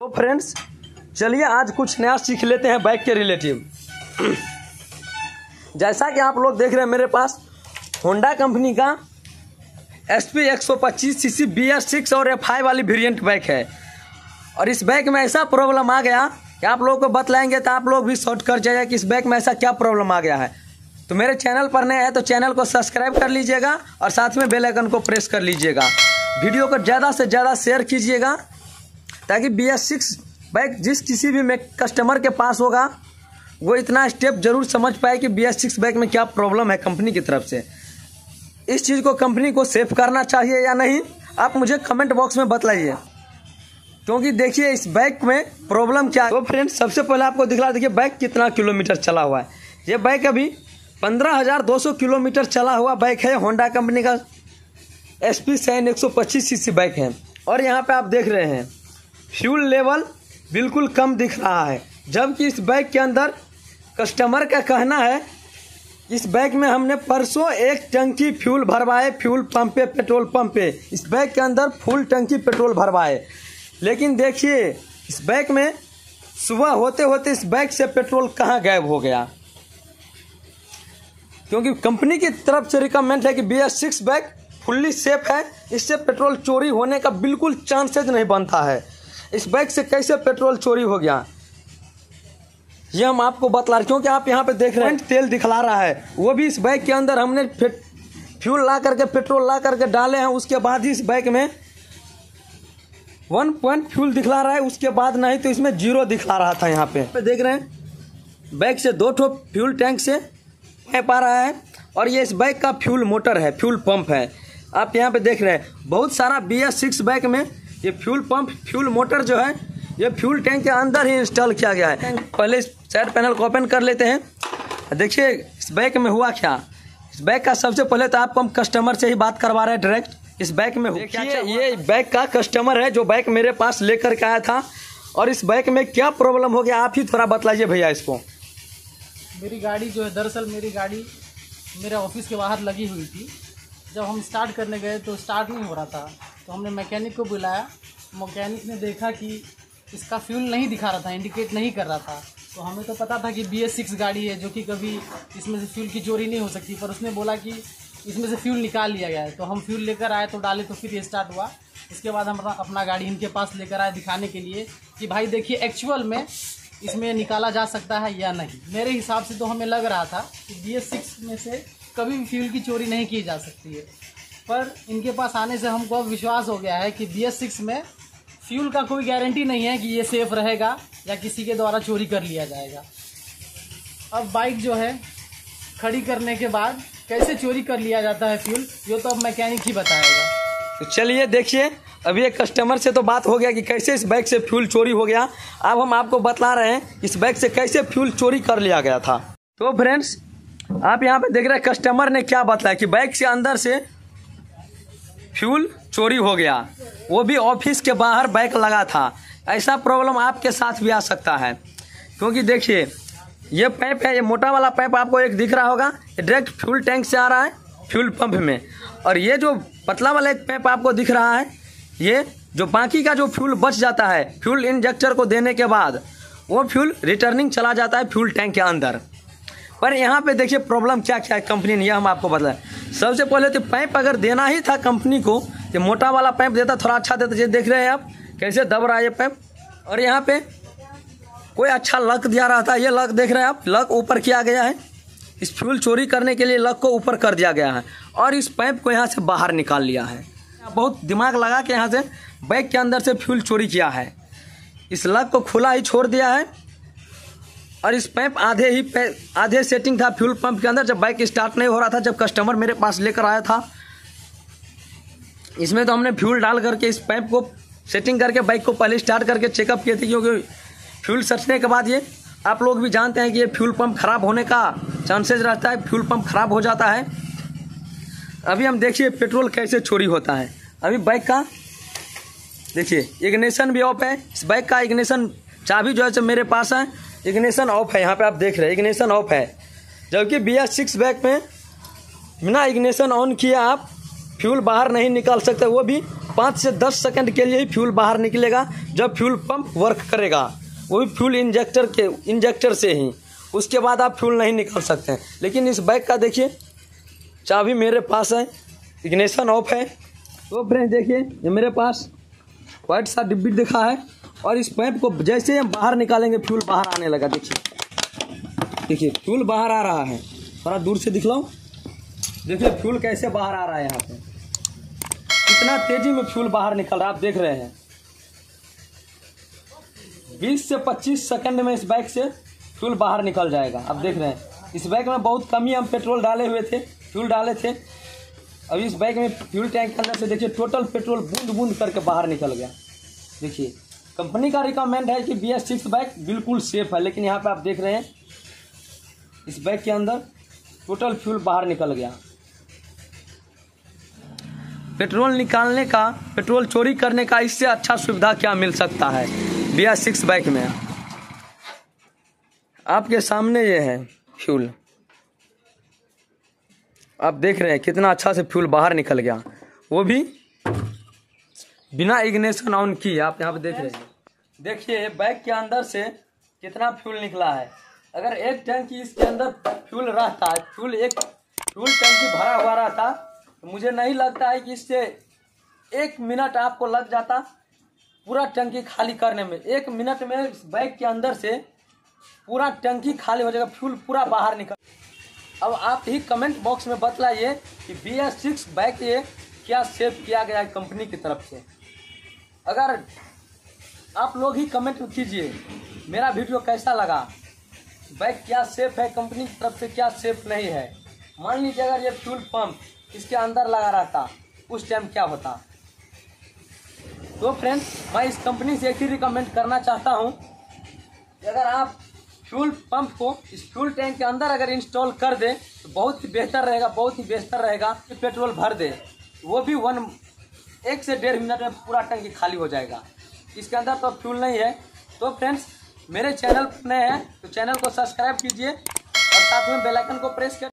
तो फ्रेंड्स चलिए आज कुछ नया सीख लेते हैं बाइक के रिलेटिव। जैसा कि आप लोग देख रहे हैं मेरे पास होंडा कंपनी का SP 125 सीसी BS6 और FI वाली वेरिएंट बाइक है। और इस बाइक में ऐसा प्रॉब्लम आ गया कि आप लोगों को बतलाएंगे तो आप लोग भी शॉर्ट कर जाएगा कि इस बाइक में ऐसा क्या प्रॉब्लम आ गया है। तो मेरे चैनल पर नए हैं तो चैनल को सब्सक्राइब कर लीजिएगा और साथ में बेल आइकन को प्रेस कर लीजिएगा। वीडियो को ज़्यादा से ज़्यादा शेयर कीजिएगा ताकि BS6 बाइक जिस किसी भी कस्टमर के पास होगा वो इतना स्टेप जरूर समझ पाए कि BS6 बाइक में क्या प्रॉब्लम है कंपनी की तरफ से। इस चीज़ को कंपनी को सेव करना चाहिए या नहीं, आप मुझे कमेंट बॉक्स में बतलाइए, क्योंकि देखिए इस बाइक में प्रॉब्लम क्या है। तो फ्रेंड्स सबसे पहले आपको दिखला देखिए बाइक कितना किलोमीटर चला हुआ है। ये बाइक अभी 15,200 किलोमीटर चला हुआ बाइक है। होंडा कंपनी का SP 125 सीसी बाइक है। और यहाँ पे आप देख रहे हैं फ्यूल लेवल बिल्कुल कम दिख रहा है, जबकि इस बाइक के अंदर कस्टमर का कहना है इस बाइक में हमने परसों एक टंकी फ्यूल भरवाए, फ्यूल पंप पे, पेट्रोल पंप पे इस बाइक के अंदर फुल टंकी पेट्रोल भरवाए। लेकिन देखिए इस बाइक में सुबह होते होते इस बाइक से पेट्रोल कहाँ गायब हो गया, क्योंकि कंपनी की तरफ से रिकमेंड है कि BS6 बाइक फुल्ली सेफ है, इससे पेट्रोल चोरी होने का बिल्कुल चांसेज नहीं बनता है। इस बाइक से कैसे पेट्रोल चोरी हो गया ये हम आपको बतला रहे, क्योंकि आप यहाँ पे देख रहे हैं तेल दिखला रहा है, वो भी इस बाइक के अंदर हमने फ्यूल ला करके पेट्रोल ला करके डाले हैं। उसके बाद ही इस बाइक में 1 पॉइंट फ्यूल दिखला रहा है, उसके बाद नहीं तो इसमें 0 दिखला रहा था। यहाँ पे देख रहे हैं बाइक से 2 ठो फ्यूल टैंक से पाइप आ रहा है और ये इस बाइक का फ्यूल मोटर है, फ्यूल पंप है। आप यहाँ पे देख रहे हैं बहुत सारा BS6 बाइक में ये फ्यूल पंप, फ्यूल मोटर जो है ये फ्यूल टैंक के अंदर ही इंस्टॉल किया गया है। पहले इस साइड पैनल को ओपन कर लेते हैं। देखिए इस बाइक में हुआ क्या। इस बाइक का सबसे पहले तो आपको हम कस्टमर से ही बात करवा रहे हैं डायरेक्ट। इस बाइक में देखिए ये बाइक का कस्टमर है जो बाइक मेरे पास लेकर के आया था, और इस बाइक में क्या प्रॉब्लम हो गया आप ही थोड़ा बतलाइए भैया इसको। मेरी गाड़ी जो है, दरअसल मेरी गाड़ी मेरे ऑफिस के बाहर लगी हुई थी। जब हम स्टार्ट करने गए तो स्टार्ट नहीं हो रहा था, तो हमने मैकेनिक को बुलाया। मैकेनिक ने देखा कि इसका फ्यूल नहीं दिखा रहा था, इंडिकेट नहीं कर रहा था। तो हमें तो पता था कि BS6 गाड़ी है जो कि कभी इसमें से फ्यूल की चोरी नहीं हो सकती, पर उसने बोला कि इसमें से फ्यूल निकाल लिया गया है। तो हम फ्यूल लेकर आए तो डाले तो फिर ये स्टार्ट हुआ। इसके बाद हम अपना गाड़ी इनके पास लेकर आए दिखाने के लिए कि भाई देखिए एक्चुअल में इसमें निकाला जा सकता है या नहीं। मेरे हिसाब से तो हमें लग रहा था कि BS6 में से कभी भी फ्यूल की चोरी नहीं की जा सकती है, पर इनके पास आने से हमको अब विश्वास हो गया है कि BS6 में फ्यूल का कोई गारंटी नहीं है कि ये सेफ रहेगा या किसी के द्वारा चोरी कर लिया जाएगा। अब बाइक जो है खड़ी करने के बाद कैसे चोरी कर लिया जाता है फ्यूल, ये तो अब मैकेनिक ही बताएगा। तो चलिए देखिए अभी एक कस्टमर से तो बात हो गया कि कैसे इस बाइक से फ्यूल चोरी हो गया। अब हम आपको बतला रहे हैं इस बाइक से कैसे फ्यूल चोरी कर लिया गया था। तो फ्रेंड्स आप यहाँ पे देख रहे हैं कस्टमर ने क्या बतलाया कि बाइक से अंदर से फ्यूल चोरी हो गया, वो भी ऑफिस के बाहर बाइक लगा था। ऐसा प्रॉब्लम आपके साथ भी आ सकता है, क्योंकि देखिए ये पाइप है, ये मोटा वाला पाइप आपको एक दिख रहा होगा, ये डायरेक्ट फ्यूल टैंक से आ रहा है फ्यूल पंप में। और ये जो पतला वाला एक पाइप आपको दिख रहा है, ये जो बाकी का जो फ्यूल बच जाता है फ्यूल इंजेक्टर को देने के बाद वो फ्यूल रिटर्निंग चला जाता है फ्यूल टैंक के अंदर। पर यहाँ पे देखिए प्रॉब्लम क्या क्या है कंपनी ने, यह हम आपको बताएं। सबसे पहले तो पाइप अगर देना ही था कंपनी को तो मोटा वाला पाइप देता, थोड़ा अच्छा देता। ये देख रहे हैं आप कैसे दब रहा है ये पाइप। और यहाँ पे कोई अच्छा लक दिया रहा था, ये लक देख रहे हैं आप, लक ऊपर किया गया है। इस फ्यूल चोरी करने के लिए लक को ऊपर कर दिया गया है और इस पाइप को यहाँ से बाहर निकाल लिया है। बहुत दिमाग लगा के यहाँ से बाइक के अंदर से फ्यूल चोरी किया है। इस लक को खुला ही छोड़ दिया है और इस पाइप आधे सेटिंग था फ्यूल पंप के अंदर। जब बाइक स्टार्ट नहीं हो रहा था, जब कस्टमर मेरे पास लेकर आया था, इसमें तो हमने फ्यूल डाल करके इस पाइप को सेटिंग करके बाइक को पहले स्टार्ट करके चेकअप किए थे, क्योंकि फ्यूल सटने के बाद ये आप लोग भी जानते हैं कि ये फ्यूल पंप खराब होने का चांसेस रहता है, फ्यूल पंप खराब हो जाता है। अभी हम देखिए पेट्रोल कैसे चोरी होता है। अभी बाइक का देखिए इग्निशन भी ऑफ है। इस बाइक का इग्निशन चाबी जो है मेरे पास है, इग्निशन ऑफ है। यहाँ पे आप देख रहे हैं इग्निशन ऑफ है, जबकि BS6 बाइक में बिना इग्निशन ऑन किए आप फ्यूल बाहर नहीं निकाल सकते, वो भी 5 से 10 सेकंड के लिए ही फ्यूल बाहर निकलेगा जब फ्यूल पंप वर्क करेगा, वो भी फ्यूल इंजेक्टर से ही। उसके बाद आप फ्यूल नहीं निकाल सकते हैं। लेकिन इस बाइक का देखिए, चाबी मेरे पास है, इग्निशन ऑफ है। तो फ्रेंड्स देखिए, ये मेरे पास वाइट सा डिब्बी दिखा है, और इस पाइप को जैसे हम बाहर निकालेंगे फ्यूल बाहर आने लगा। देखिए फ्यूल बाहर आ रहा है, थोड़ा दूर से दिखलाऊं, देखिए फ्यूल कैसे बाहर आ रहा है। यहाँ पे कितना तेजी में फ्यूल बाहर निकल रहा है, आप देख रहे हैं। 20 से 25 सेकंड में इस बाइक से फ्यूल बाहर निकल जाएगा। आप देख रहे हैं इस बाइक में बहुत कम ही हम पेट्रोल डाले हुए थे, फ्यूल डाले थे। अभी इस बाइक में फ्यूल टैंक के अंदर से देखिए टोटल पेट्रोल बूंद बूंद करके बाहर निकल गया। देखिए कंपनी का रिकमेंड है कि BS6 बाइक बिल्कुल सेफ है, लेकिन यहाँ पे आप देख रहे हैं इस बाइक के अंदर टोटल फ्यूल बाहर निकल गया। पेट्रोल निकालने का, पेट्रोल चोरी करने का इससे अच्छा सुविधा क्या मिल सकता है BS6 बाइक में। आपके सामने ये है फ्यूल, आप देख रहे हैं कितना अच्छा से फ्यूल बाहर निकल गया, वो भी बिना इग्निशन ऑन किए। आप यहाँ पे देख रहे हैं, देखिए बाइक के अंदर से कितना फ्यूल निकला है। अगर एक टंकी इसके अंदर फ्यूल रहता है, फ्यूल टंकी भरा हुआ रहता, तो मुझे नहीं लगता है कि इससे 1 मिनट आपको लग जाता पूरा टंकी खाली करने में। 1 मिनट में इस बाइक के अंदर से पूरा टंकी खाली हो जाएगा, फ्यूल पूरा बाहर निकल। अब आप ही कमेंट बॉक्स में बतलाइए कि BS6 बाइक ये क्या सेव किया गया है कंपनी की तरफ से। अगर आप लोग ही कमेंट कीजिए मेरा वीडियो कैसा लगा, बाइक क्या सेफ है कंपनी की तरफ से, क्या सेफ नहीं है। मान लीजिए अगर ये फ्यूल पंप इसके अंदर लगा रहता, उस टाइम क्या होता। तो फ्रेंड्स मैं इस कंपनी से एक ही रिकमेंड करना चाहता हूँ कि अगर आप फ्यूल पंप को इस फ्यूल टैंक के अंदर अगर इंस्टॉल कर दे तो बहुत ही बेहतर रहेगा, बहुत ही बेहतर रहेगा। पेट्रोल भर दे, वो भी 1 से 1.5 मिनट में पूरा टंकी खाली हो जाएगा। इसके अंदर तो फ्यूल नहीं है। तो फ्रेंड्स मेरे चैनल नए हैं तो चैनल को सब्सक्राइब कीजिए और साथ में बेल आइकन को प्रेस कर